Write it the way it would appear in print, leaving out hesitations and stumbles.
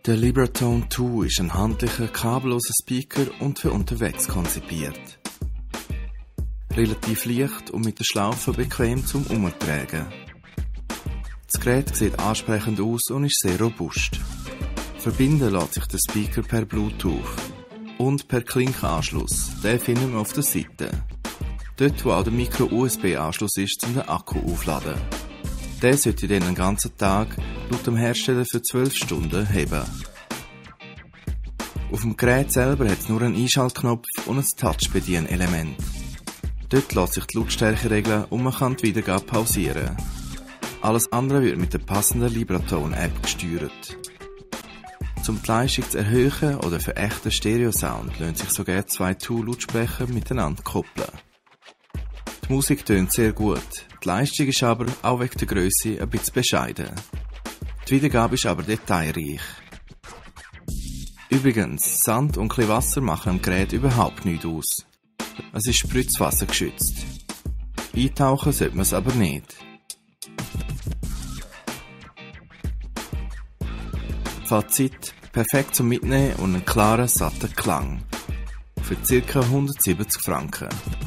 Der Libratone 2 ist ein handlicher, kabelloser Speaker und für unterwegs konzipiert. Relativ leicht und mit der Schlaufe bequem zum Umtragen. Das Gerät sieht ansprechend aus und ist sehr robust. Verbinden lässt sich der Speaker per Bluetooth und per Klinkenanschluss. Den finden wir auf der Seite. Dort, wo auch der Micro-USB-Anschluss ist, um den Akku aufzuladen. Der sollte dann den ganzen Tag laut dem Hersteller für 12 Stunden heben. Auf dem Gerät selber hat es nur einen Einschaltknopf und ein Touch-Bedienelement. Dort lässt sich die Lautstärke regeln und man kann die Wiedergabe pausieren. Alles andere wird mit der passenden Libratone-App gesteuert. Um die Leistung zu erhöhen oder für echten Stereo-Sound lassen sich sogar 2 Two-Lautsprecher miteinander koppeln. Die Musik tönt sehr gut, die Leistung ist aber auch wegen der Grösse ein bisschen bescheiden. Die Wiedergabe ist aber detailreich. Übrigens, Sand und ein bisschen Wasser machen am Gerät überhaupt nichts aus. Es ist spritzwassergeschützt. Eintauchen sollte man es aber nicht. Fazit: perfekt zum Mitnehmen und einen klaren, satten Klang. Für ca. 170 Franken.